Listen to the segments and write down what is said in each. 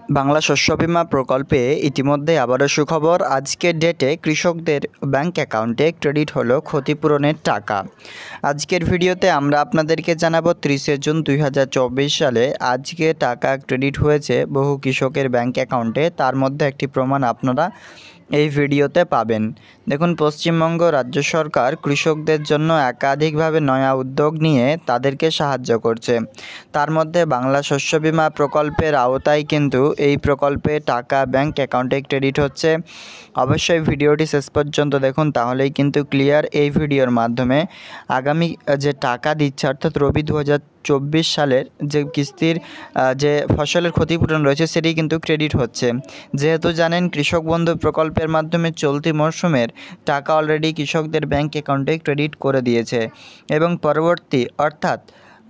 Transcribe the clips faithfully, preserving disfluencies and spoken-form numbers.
বাংলা শস্য বীমা প্রকল্পে ইতিমধ্যে আবারও সুখবর। আজকের ডেটে কৃষকদের ব্যাংক অ্যাকাউন্টে ক্রেডিট হলো ক্ষতিপূরণের টাকা। আজকের ভিডিওতে আমরা আপনাদেরকে জানাবো ত্রিশে জুন দুই হাজার চব্বিশ সালে আজকে টাকা ক্রেডিট হয়েছে বহু কৃষকের ব্যাংক অ্যাকাউন্টে। তার মধ্যে একটি প্রমাণ আপনারা এই ভিডিওতে পাবেন। দেখুন, পশ্চিমবঙ্গ রাজ্য সরকার কৃষকদের জন্য একাধিকভাবে নয়া উদ্যোগ নিয়ে তাদেরকে সাহায্য করছে। তার মধ্যে বাংলা শস্য বীমা প্রকল্পের আওতায় কিন্তু এই প্রকল্পে টাকা ব্যাংক অ্যাকাউন্টে ক্রেডিট হচ্ছে। অবশ্যই ভিডিওটি শেষ পর্যন্ত দেখুন, তাহলেই কিন্তু ক্লিয়ার। এই ভিডিওর মাধ্যমে আগামী যে টাকা দিচ্ছে অর্থাৎ রবি দু হাজার চব্বিশ সালের যে কিস্তির যে ফসলের ক্ষতিপূরণ রয়েছে সেটি কিন্তু ক্রেডিট হচ্ছে। যেহেতু জানেন কৃষক বন্ধু প্রকল্পের মাধ্যমে চলতি মরশুমের টাকা অলরেডি কৃষকদের ব্যাংক অ্যাকাউন্টে ক্রেডিট করে দিয়েছে এবং পরবর্তী অর্থাৎ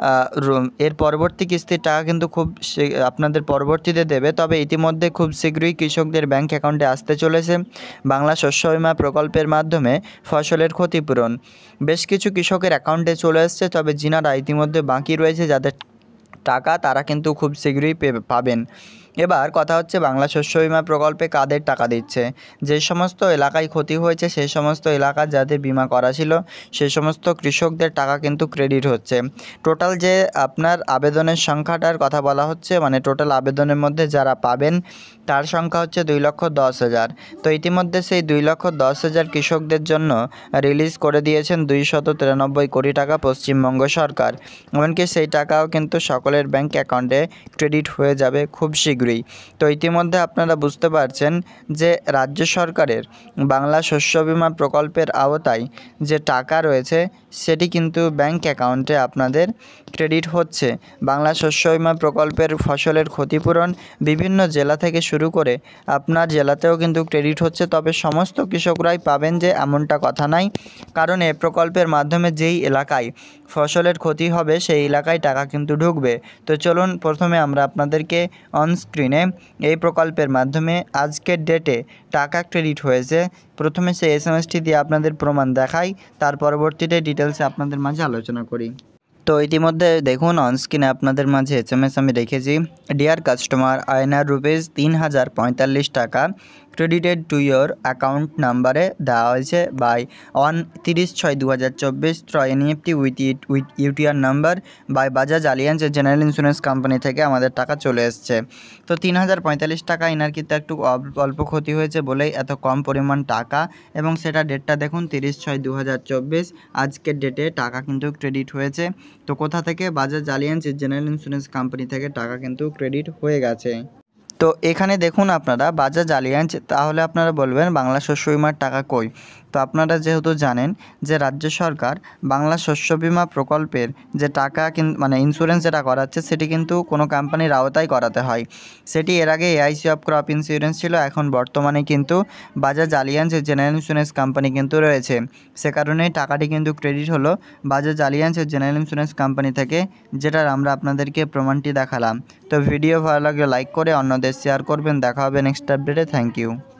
এর পরবর্তী কিস্তির টাকা কিন্তু খুব আপনাদের পরবর্তীতে দেবে। তবে ইতিমধ্যে খুব শীঘ্রই কৃষকদের ব্যাংক অ্যাকাউন্টে আসতে চলেছে বাংলা শস্য বীমা প্রকল্পের মাধ্যমে ফসলের ক্ষতিপূরণ। বেশ কিছু কৃষকের অ্যাকাউন্টে চলে এসছে, তবে যিনারা ইতিমধ্যে বাকি রয়েছে যাদের টাকা, তারা কিন্তু খুব শীঘ্রই পাবেন। এবার কথা হচ্ছে বাংলা শস্য বীমা প্রকল্পে কাদের টাকা দিচ্ছে। যে সমস্ত এলাকায় ক্ষতি হয়েছে সেই সমস্ত এলাকা যাদের বিমা করা ছিল সেই সমস্ত কৃষকদের টাকা কিন্তু ক্রেডিট হচ্ছে। টোটাল যে আপনার আবেদনের সংখ্যাটার কথা বলা হচ্ছে, মানে টোটাল আবেদনের মধ্যে যারা পাবেন তার সংখ্যা হচ্ছে দুই লক্ষ দশ হাজার। তো ইতিমধ্যে সেই দুই লক্ষ দশ হাজার কৃষকদের জন্য রিলিজ করে দিয়েছেন দুইশত তিরানব্বই কোটি টাকা পশ্চিমবঙ্গ সরকার। এমনকি সেই টাকাও কিন্তু সকলের ব্যাংক অ্যাকাউন্টে ক্রেডিট হয়ে যাবে খুব শীঘ্রই। তো ইতিমধ্যে আপনারা বুঝতে পারছেন যে রাজ্য সরকারের বাংলা শস্য বীমা প্রকল্পের আওতায় যে টাকা রয়েছে সেটি কিন্তু ব্যাংক অ্যাকাউন্টে আপনাদের ক্রেডিট হচ্ছে। বাংলা শস্য বীমা প্রকল্পের ফসলের ক্ষতিপূরণ বিভিন্ন জেলা থেকে শুরু করে আপনার জেলাতেও কিন্তু ক্রেডিট হচ্ছে। তবে সমস্ত কৃষকরাই পাবেন যে এমনটা কথা নাই, কারণ এই প্রকল্পের মাধ্যমে যেই এলাকায় ফসলের ক্ষতি হবে সেই এলাকায় টাকা কিন্তু ঢুকবে। তো চলুন প্রথমে আমরা আপনাদেরকে অন স্ক্রিনে এই প্রকল্পের মাধ্যমে আজকের ডেটে টাকা ক্রেডিট হয়েছে প্রথমে সেই এস এম এসটি দিয়ে আপনাদের প্রমাণ দেখাই, তার পরবর্তীতে ডিটেলসে আপনাদের মাঝে আলোচনা করি। তো ইতিমধ্যে দেখুন অন স্ক্রিনে আপনাদের মাঝে এস এম এস আমি রেখেছি। ডিয়ার কাস্টমার, আয়নার রুপিস তিন হাজার পঁয়তাল্লিশ টাকা ক্রেডিটেড টু ইয়োর অ্যাকাউন্ট নাম্বারে দেওয়া হয়েছে বাই অন তিরিশ ছয় দু হাজার চব্বিশ through NEFT with it with UTR number by Bajaj Allianz general insurance company থেকে আমাদের টাকা চলে এসছে। তো তিন হাজার পঁয়তাল্লিশ টাকা এনার কিন্তু একটু অল্প ক্ষতি হয়েছে বলেই এত কম পরিমাণ টাকা, এবং সেটা ডেটটা দেখুন তিরিশ ছয় দু হাজার চব্বিশ আজকের ডেটে টাকা কিন্তু ক্রেডিট হয়েছে। তো কোথা থেকে? Bajaj Allianz general insurance company থেকে টাকা কিন্তু ক্রেডিট হয়ে গেছে। তো এখানে দেখুন আপনারা বাজাজ আলিয়ান্স, তাহলে আপনারা বলবেন বাংলা শস্য বীমার টাকা কই? তো আপনারা যেহেতু জানেন যে রাজ্য সরকার বাংলা শস্য বীমা প্রকল্পের যে টাকা মানে ইন্স্যুরেন্স যেটা করাচ্ছে সেটি কিন্তু কোনো কোম্পানির আওতায় করাতে হয়। সেটি এর আগে এআইসি অফ ক্রপ ইন্স্যুরেন্স ছিল, এখন বর্তমানে কিন্তু Bajaj Allianz general insurance company কিন্তু রয়েছে। সে কারণেই টাকাটি কিন্তু ক্রেডিট হলো Bajaj Allianz general insurance company থেকে, যেটার আমরা আপনাদেরকে প্রমাণটি দেখালাম। তো ভিডিও ভালো লাগলে লাইক করে অন্যদের শেয়ার করবেন। দেখা হবে নেক্সট আপডেটে। Thank you.